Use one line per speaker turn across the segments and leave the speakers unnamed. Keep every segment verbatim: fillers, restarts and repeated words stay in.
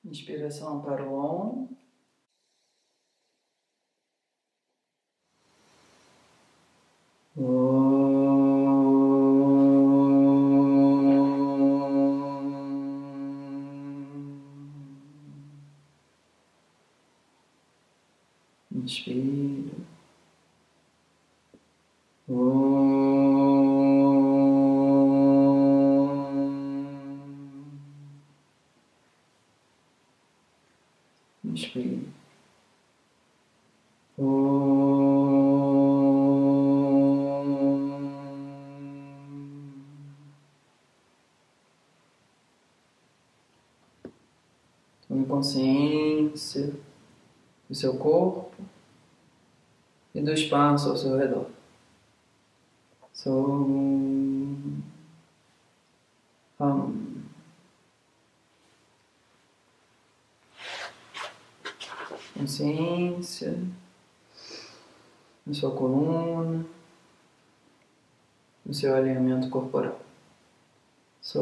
Inspiração para o ombro. Inspira. Inspira. Tome consciência do seu corpo e do espaço ao seu redor. So, hum. Consciência na sua coluna, no seu alinhamento corporal. So,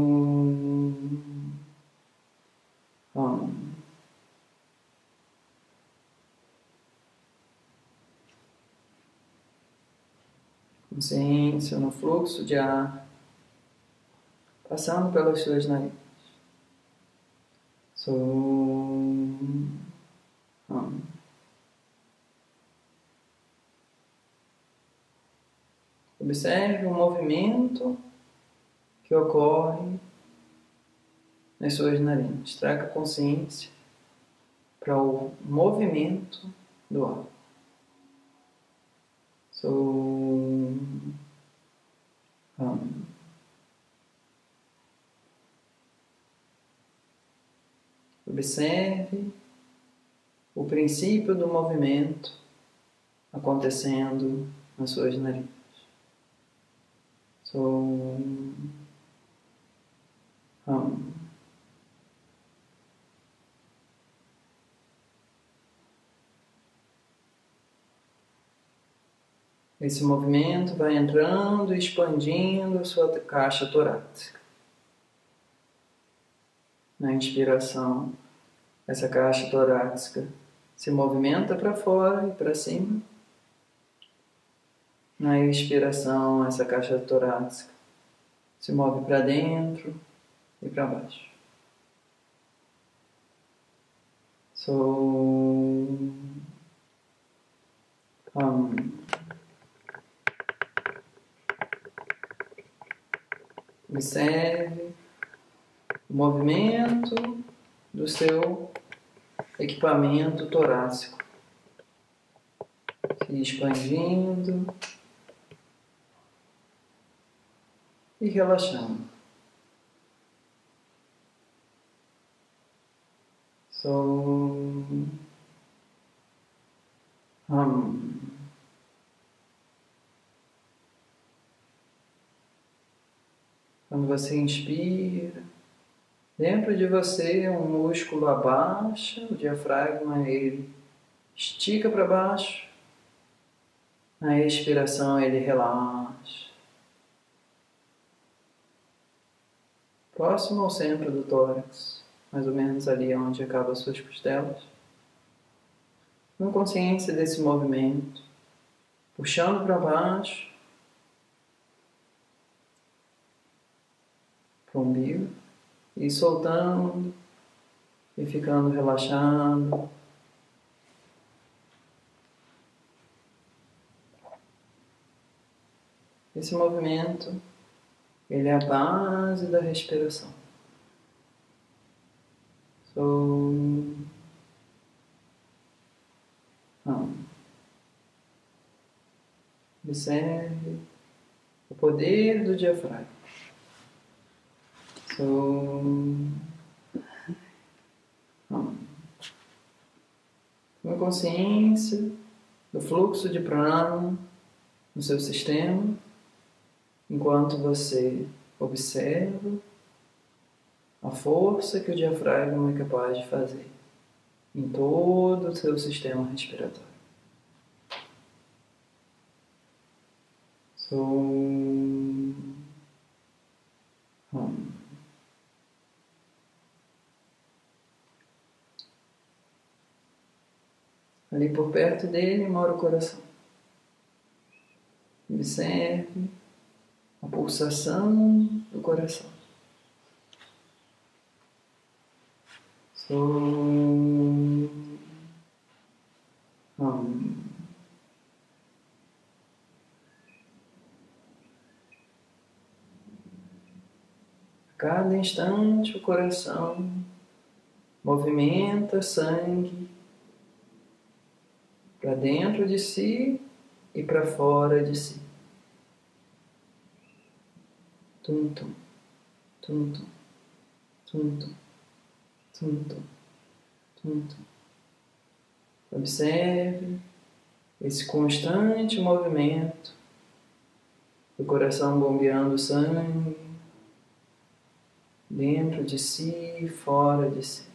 hum. Consciência no fluxo de ar passando pelas suas narinas. So, hum. Observe o movimento que ocorre nas suas narinas. Traga consciência para o movimento do ar. So, hum. Observe o princípio do movimento acontecendo nas suas narinas. So, hum. Esse movimento vai entrando e expandindo a sua caixa torácica. Na inspiração, essa caixa torácica se movimenta para fora e para cima. Na expiração, essa caixa torácica se move para dentro e para baixo. So, hum. Observe o movimento do seu equipamento torácico se expandindo e relaxando. So, hum. Quando você inspira, dentro de você um músculo abaixa, o diafragma ele estica para baixo. Na expiração ele relaxa. Próximo ao centro do tórax, mais ou menos ali onde acabam as suas costelas. Com consciência desse movimento, puxando para baixo, para o umbigo, e soltando, e ficando relaxado. Esse movimento, ele é a base da respiração. So, hum. Observe o poder do diafragma. So, hum. Tome consciência do fluxo de prana no seu sistema, enquanto você observa a força que o diafragma é capaz de fazer em todo o seu sistema respiratório. So, hum. Ali por perto dele mora o coração. Observe a pulsação do coração. Som. Hum. A cada instante o coração movimenta sangue para dentro de si e para fora de si. Tum tum, tum tum, tum tum, tum tum, tum tum. Observe esse constante movimento do coração bombeando sangue dentro de si e fora de si.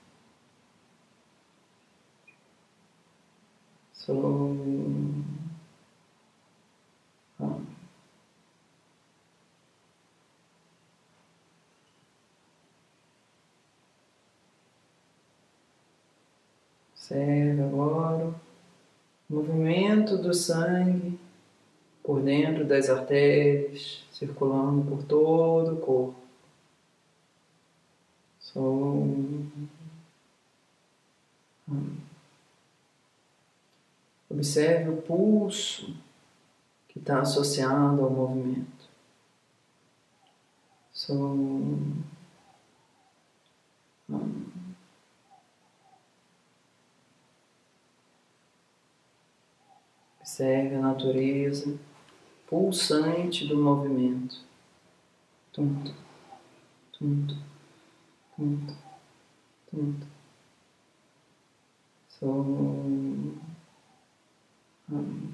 Som. Hum. Observe agora o movimento do sangue por dentro das artérias, circulando por todo o corpo. Som. Hum. Observe o pulso que está associado ao movimento. Som. Hum. Observe a natureza pulsante do movimento. Tum, tum, tum, tum, tum, tum. Som. Hum.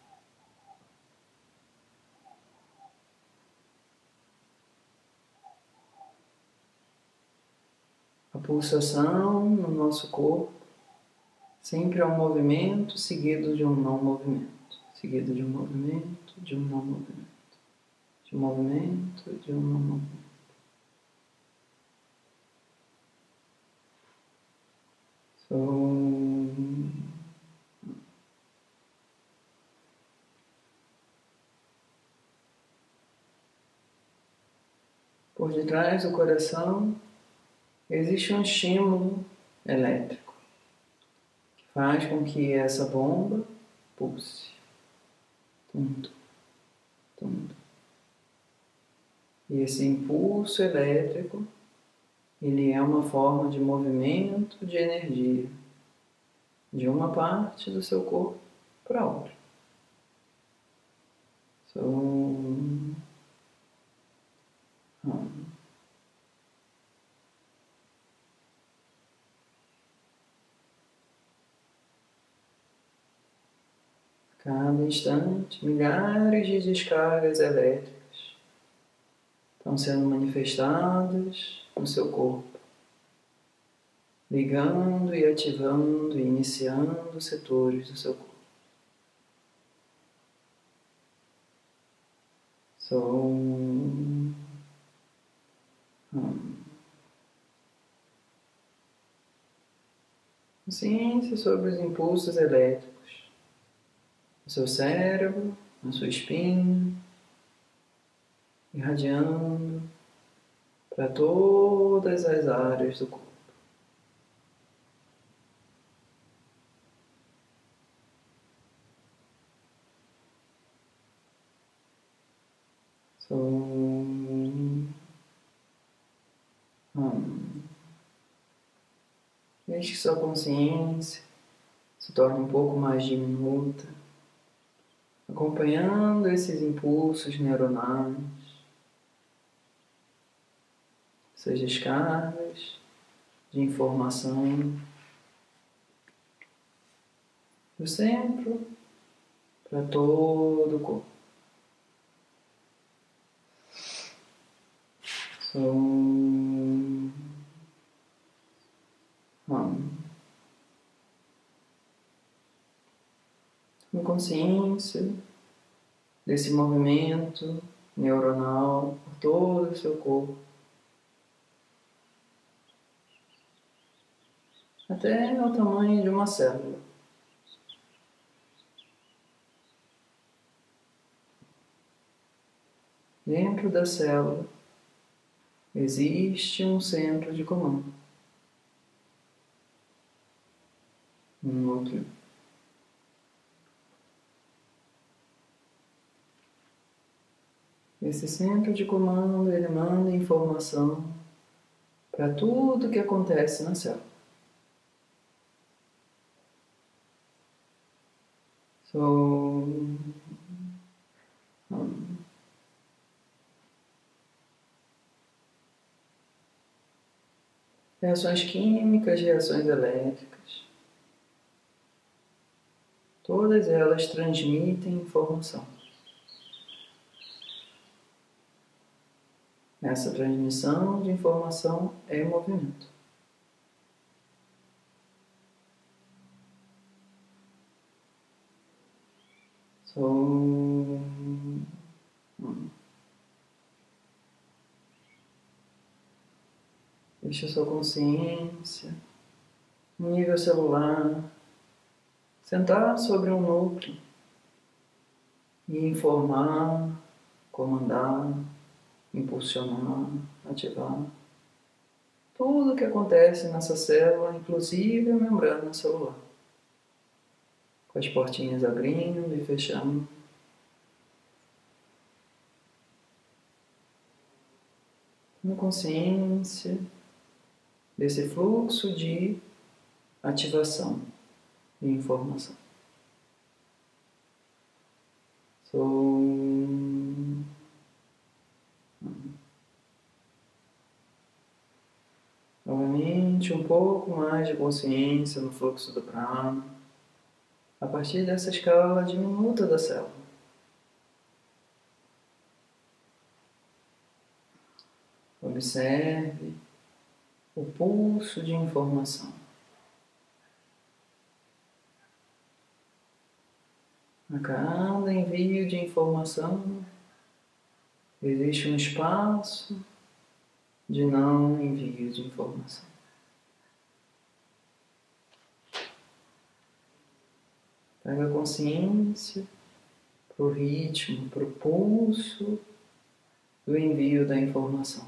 A pulsação no nosso corpo sempre é um movimento seguido de um não movimento, seguido de um movimento, de um não movimento, de um movimento, de um não movimento. Som. Por detrás do coração existe um estímulo elétrico que faz com que essa bomba pulse. Tum, tum. E esse impulso elétrico, ele é uma forma de movimento de energia de uma parte do seu corpo para outra. Som. Hum. Cada instante, milhares de descargas elétricas estão sendo manifestadas no seu corpo, ligando e ativando e iniciando setores do seu corpo. Som. Hum. Consciência sobre os impulsos elétricos no seu cérebro, na sua espinha, irradiando para todas as áreas do corpo. Som. Hum. Deixe que sua consciência se torne um pouco mais diminuta, acompanhando esses impulsos neuronais, essas descargas de informação do centro para todo o corpo. Som. Hum. Com consciência desse movimento neuronal por todo o seu corpo, até o tamanho de uma célula. dentro da célula existe um centro de comando, um núcleo. Esse centro de comando, ele manda informação para tudo que acontece na célula. So, um, reações químicas, reações elétricas, todas elas transmitem informação. Essa transmissão de informação é movimento. So, hum. Deixa a sua consciência, no nível celular, sentar sobre um núcleo e informar, comandar, impulsionar, ativar tudo o que acontece nessa célula, inclusive a membrana celular, com as portinhas abrindo e fechando. Com consciência desse fluxo de ativação e informação. So, novamente, um pouco mais de consciência no fluxo do prana, a partir dessa escala diminuta da célula. Observe o pulso de informação. A cada envio de informação, existe um espaço de não envio de informação. Traga consciência para o ritmo, para o pulso do envio da informação.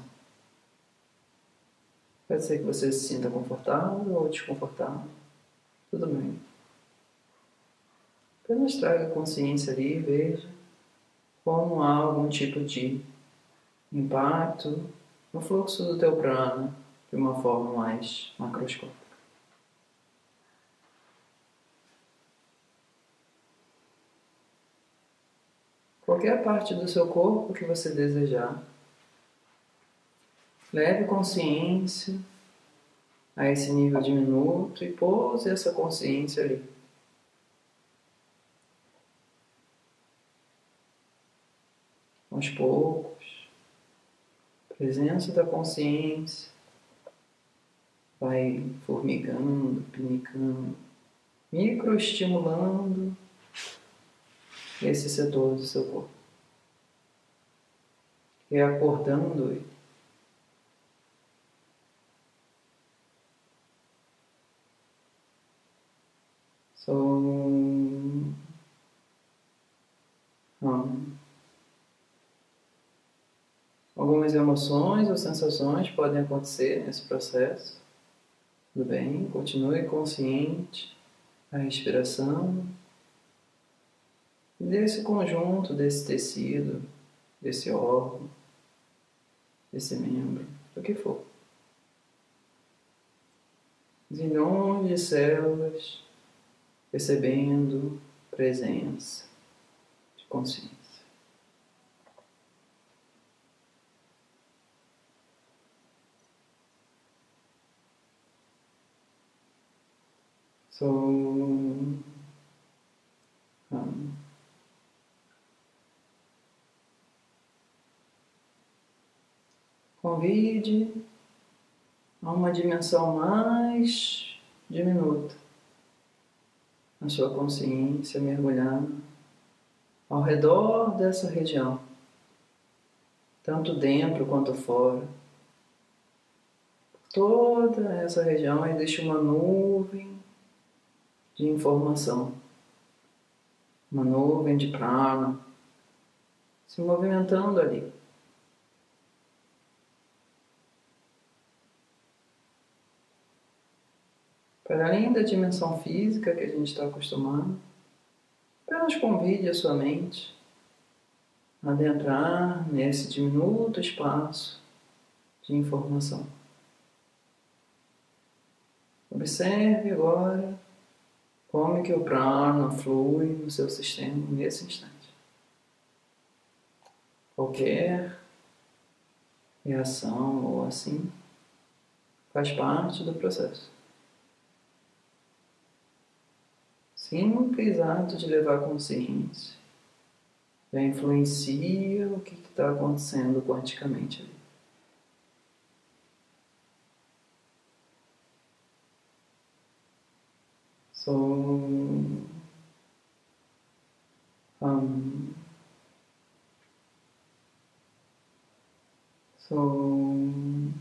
Pode ser que você se sinta confortável ou desconfortável. Tudo bem. Apenas traga consciência ali e veja como há algum tipo de impacto no fluxo do teu prana de uma forma mais macroscópica. Qualquer parte do seu corpo que você desejar, leve consciência a esse nível diminuto e pouse essa consciência ali. Aos poucos, a presença da consciência vai formigando, pinicando, microestimulando esse setor do seu corpo, reacordando ele. So, um, algumas emoções ou sensações podem acontecer nesse processo. Tudo bem? Continue consciente da respiração e desse conjunto, desse tecido, desse órgão, desse membro, do que for. Zilhões de células percebendo presença de consciência. So, um, convide a uma dimensão mais diminuta a sua consciência mergulhando ao redor dessa região, tanto dentro quanto fora. Por toda essa região existe uma nuvem de informação, uma nuvem de prana se movimentando ali. para além da dimensão física que a gente está acostumado. Apenas convide a sua mente a adentrar nesse diminuto espaço de informação. Observe agora como é que o prana flui no seu sistema nesse instante. Qualquer reação ou assim faz parte do processo. Simples ato de levar consciência já influencia o que está acontecendo quanticamente ali. So, um, so, um,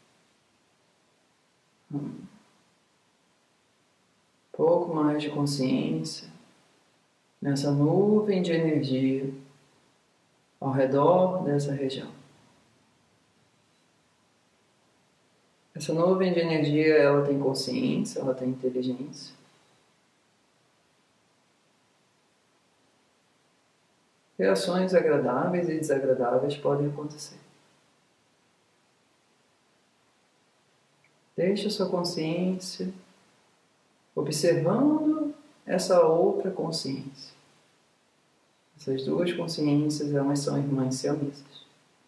pouco mais de consciência nessa nuvem de energia ao redor dessa região. Essa nuvem de energia, ela tem consciência, ela tem inteligência. Reações agradáveis e desagradáveis podem acontecer. Deixe a sua consciência observando essa outra consciência. Essas duas consciências, elas são irmãs siamesas.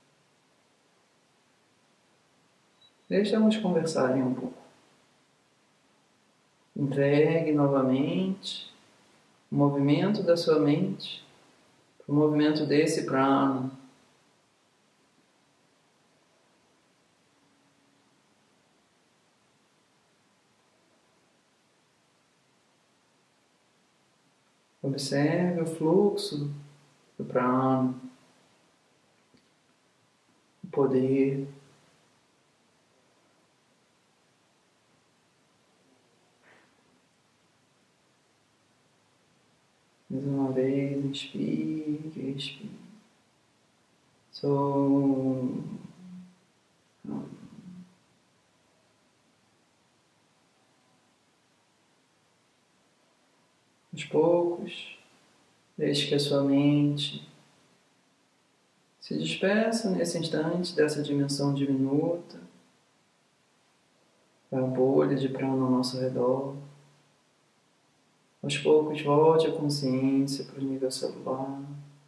Deixa-nos conversarem um pouco. Entregue novamente o movimento da sua mente para o movimento desse prana. Observe o fluxo do prana, o poder. Mais uma vez, inspire, expire. So, aos poucos, deixe que a sua mente se despeça nesse instante dessa dimensão diminuta, da bolha de prana ao nosso redor. Aos poucos, volte a consciência para o nível celular.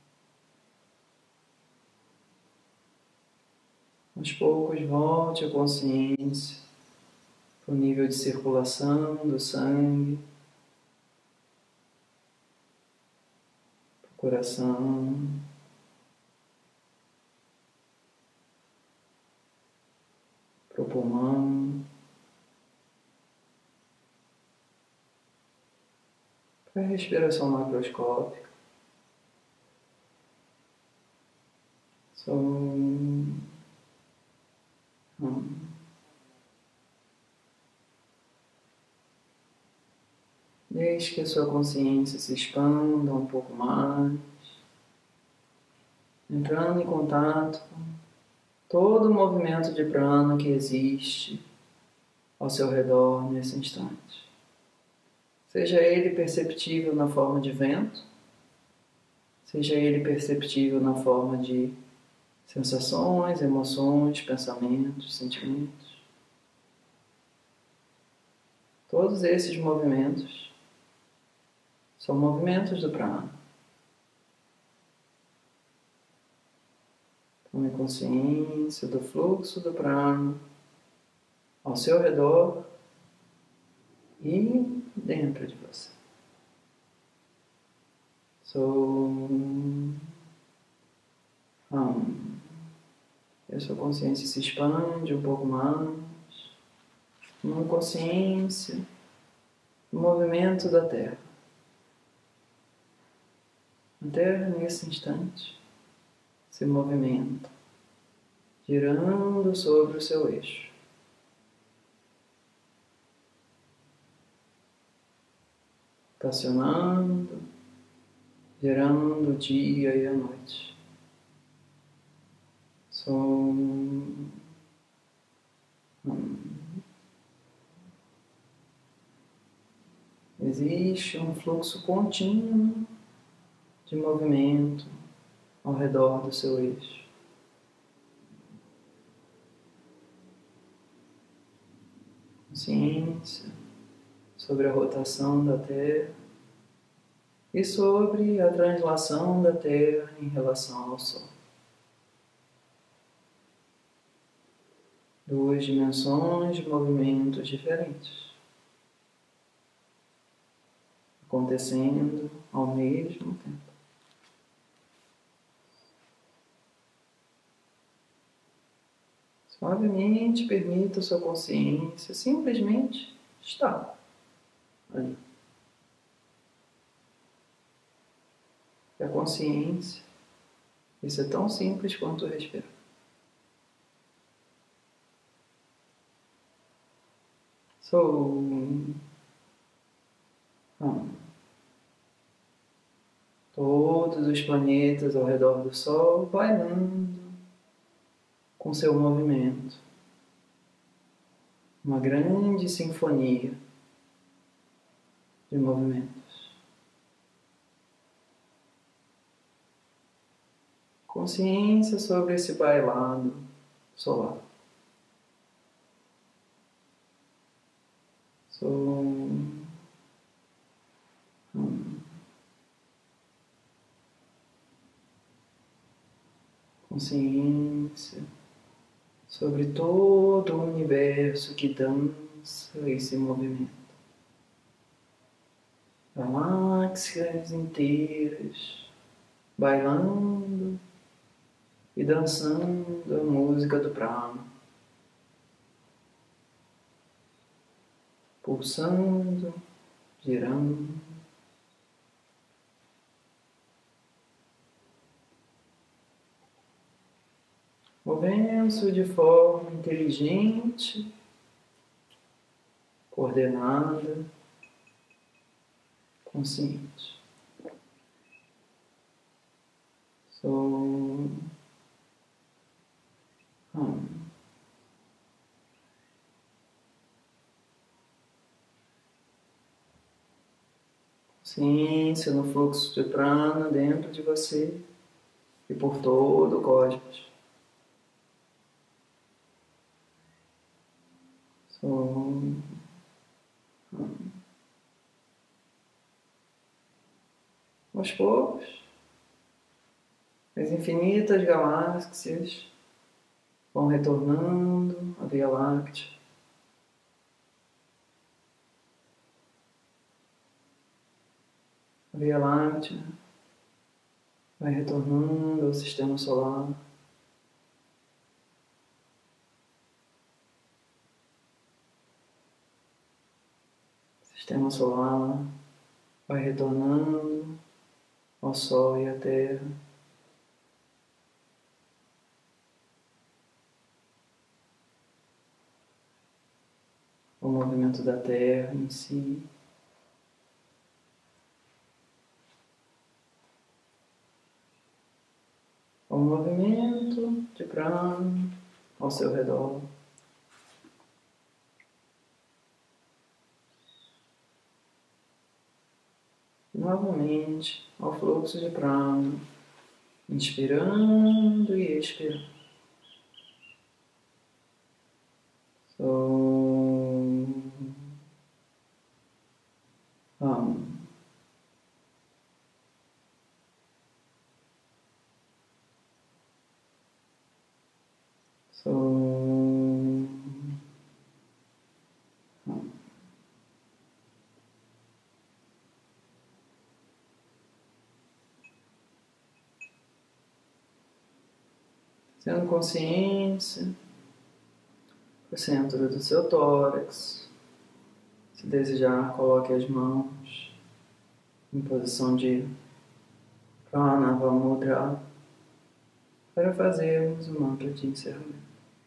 Aos poucos, volte a consciência para o nível de circulação do sangue, para o coração, para o pulmão, para a respiração macroscópica. So, hum. Deixe que a sua consciência se expanda um pouco mais, entrando em contato com todo o movimento de prana que existe ao seu redor nesse instante. Seja ele perceptível na forma de vento, seja ele perceptível na forma de sensações, emoções, pensamentos, sentimentos. Todos esses movimentos são movimentos do prana. Tome consciência do fluxo do prana ao seu redor e dentro de você. So, um, a sua consciência se expande um pouco mais, uma consciência do movimento da Terra. A Terra, nesse instante, se movimenta, girando sobre o seu eixo. Estacionando, girando o dia e a noite. So, hum. existe um fluxo contínuo de movimento ao redor do seu eixo. Consciência sobre a rotação da Terra e sobre a translação da Terra em relação ao Sol. Duas dimensões de movimentos diferentes, acontecendo ao mesmo tempo. Suavemente permita a sua consciência simplesmente estar ali. E a consciência, isso é tão simples quanto respirar. So, hum, todos os planetas ao redor do Sol bailando com seu movimento. Uma grande sinfonia de movimentos. Consciência sobre esse bailado solar. So, hum, consciência sobre todo o universo que dança esse movimento. Galáxias inteiras bailando e dançando a música do prana, pulsando, girando. Movendo-se de forma inteligente, coordenada, consciente. So, hum. Consciência no fluxo de prana dentro de você e por todo o cosmos. So, hum. Aos poucos, as infinitas galáxias vão retornando à Via Láctea. A Via Láctea vai retornando ao Sistema Solar. O Sistema Solar vai retornando ao Sol e à Terra. O movimento da Terra em si. O movimento de prana ao seu redor. Novamente ao fluxo de prana, inspirando e expirando. So, um. So, um. Tendo consciência para o centro do seu tórax. Se desejar, coloque as mãos em posição de Pranava Mudra para fazermos o mantra de encerramento.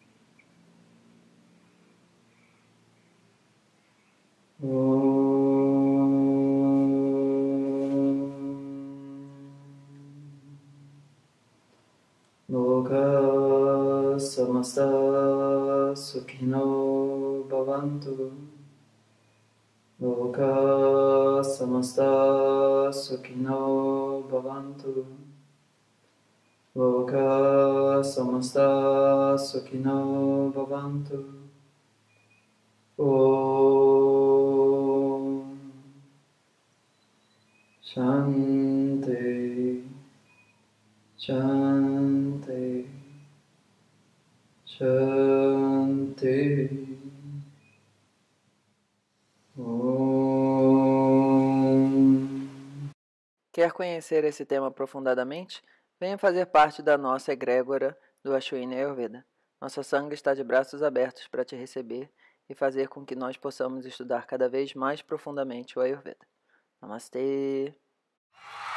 Loka samasta sukhino bhavantu. Loka samasta sukhino bhavantu. Loka samasta sukhino bhavantu. Om Shanti Shanti Shanti. Quer conhecer esse tema aprofundadamente? Venha fazer parte da nossa egrégora do Ashwini Ayurveda. Nossa sangha está de braços abertos para te receber e fazer com que nós possamos estudar cada vez mais profundamente o Ayurveda. Namastê!